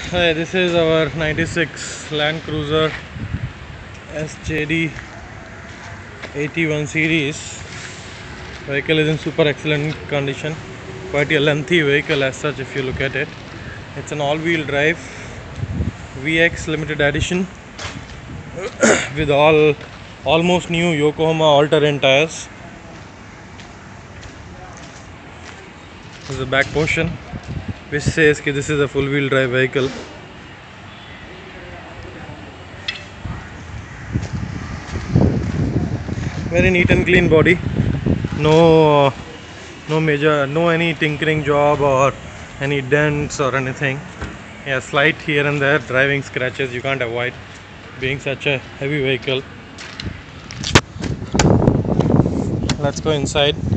Hi, this is our 96 Land Cruiser SJD 81 series. Vehicle is in super excellent condition. Quite a lengthy vehicle as such if you look at it. It's an all-wheel drive VX limited edition with almost new Yokohama all-terrain tires. This is the back portion which says that this is a full-wheel drive vehicle. Very neat and clean body. No any tinkering job or any dents or anything. Yeah, slight here and there driving scratches you can't avoid being such a heavy vehicle. Let's go inside.